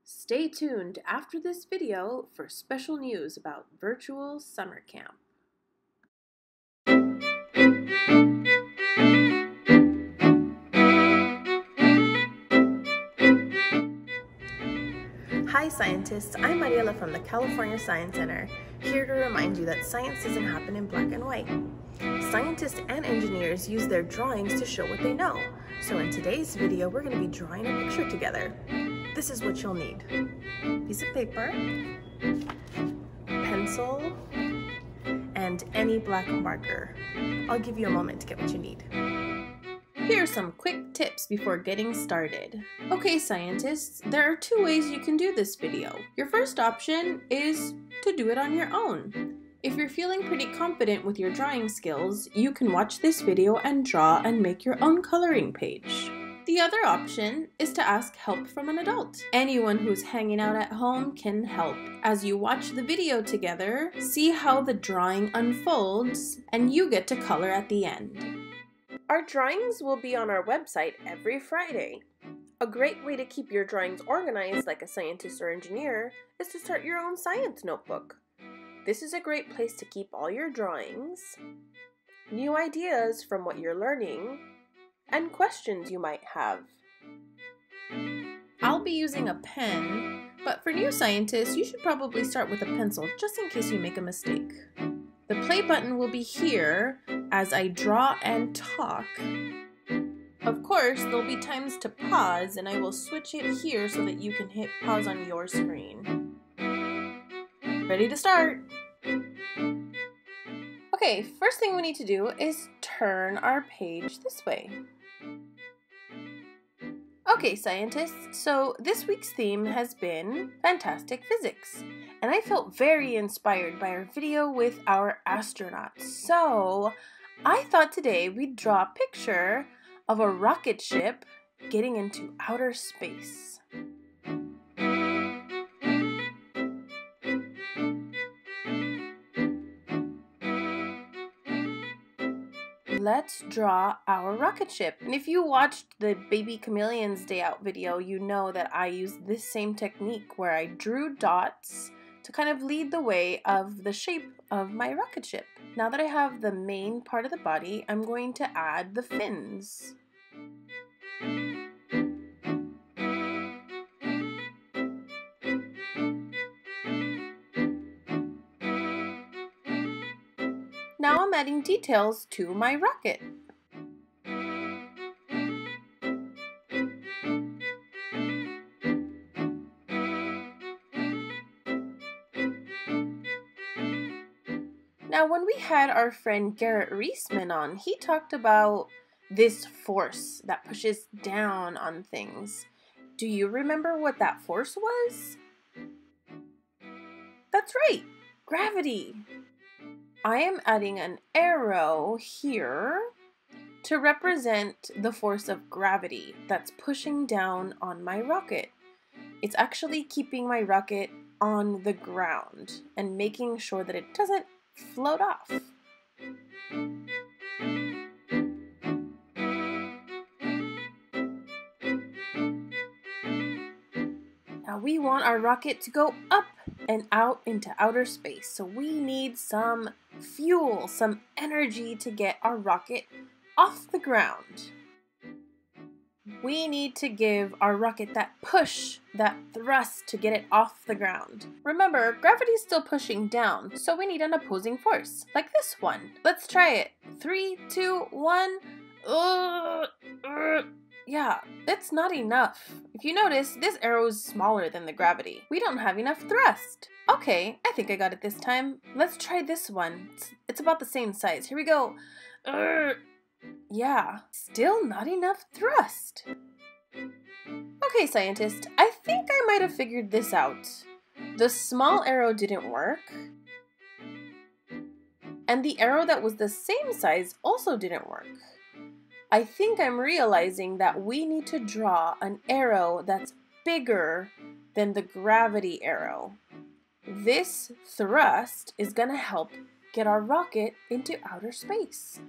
Stay tuned after this video for special news about virtual summer camp. Hi scientists, I'm Mariela from the California Science Center, here to remind you that science doesn't happen in black and white. Scientists and engineers use their drawings to show what they know. So in today's video, we're going to be drawing a picture together. This is what you'll need: piece of paper, pencil, and any black marker. I'll give you a moment to get what you need. Here are some quick tips before getting started. Okay, scientists, there are two ways you can do this video. Your first option is to do it on your own. If you're feeling pretty confident with your drawing skills, you can watch this video and draw and make your own coloring page. The other option is to ask help from an adult. Anyone who's hanging out at home can help. As you watch the video together, see how the drawing unfolds, and you get to color at the end. Our drawings will be on our website every Friday. A great way to keep your drawings organized like a scientist or engineer is to start your own science notebook. This is a great place to keep all your drawings, new ideas from what you're learning, and questions you might have. I'll be using a pen, but for new scientists, you should probably start with a pencil just in case you make a mistake. The play button will be here as I draw and talk. Of course, there'll be times to pause, and I will switch it here so that you can hit pause on your screen. Ready to start? Okay, first thing we need to do is turn our page this way. Okay, scientists, so this week's theme has been fantastic physics, and I felt very inspired by our video with our astronauts. So I thought today we'd draw a picture of a rocket ship getting into outer space. Let's draw our rocket ship. And if you watched the Baby Chameleon's Day Out video, you know that I used this same technique where I drew dots to kind of lead the way of the shape of my rocket ship. Now that I have the main part of the body, I'm going to add the fins. Now I'm adding details to my rocket. Now when we had our friend Garrett Reisman on, he talked about this force that pushes down on things. Do you remember what that force was? That's right, gravity. I am adding an arrow here to represent the force of gravity that's pushing down on my rocket. It's actually keeping my rocket on the ground and making sure that it doesn't float off. Now we want our rocket to go up and out into outer space, so we need some fuel, some energy to get our rocket off the ground. We need to give our rocket that push, that thrust to get it off the ground. Remember, gravity is still pushing down, so we need an opposing force, like this one. Let's try it. 3, 2, 1. Yeah, it's not enough. If you notice, this arrow is smaller than the gravity. We don't have enough thrust. Okay, I think I got it this time. Let's try this one. It's about the same size. Here we go. Yeah, still not enough thrust. Okay, scientist, I think I might have figured this out. The small arrow didn't work, and the arrow that was the same size also didn't work. I think I'm realizing that we need to draw an arrow that's bigger than the gravity arrow. This thrust is going to help get our rocket into outer space.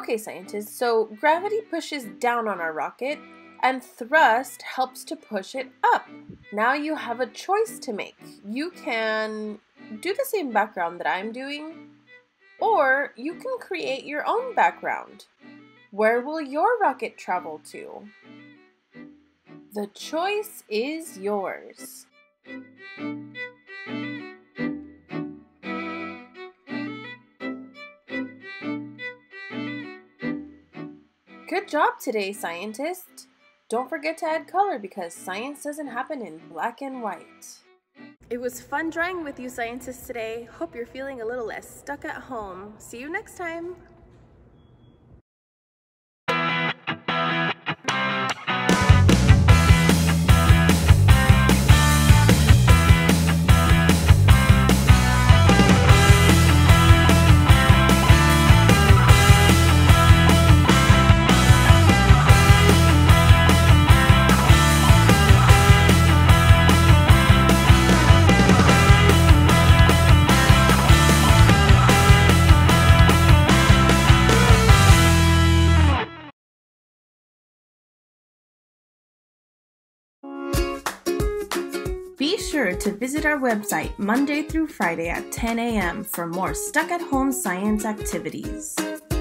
Okay, scientists, so gravity pushes down on our rocket and thrust helps to push it up. Now you have a choice to make. You can do the same background that I'm doing, or you can create your own background. Where will your rocket travel to? The choice is yours. Good job today, scientists! Don't forget to add color because science doesn't happen in black and white. It was fun drawing with you scientists today. Hope you're feeling a little less stuck at home. See you next time! Be sure to visit our website Monday through Friday at 10 a.m. for more stuck-at-home science activities.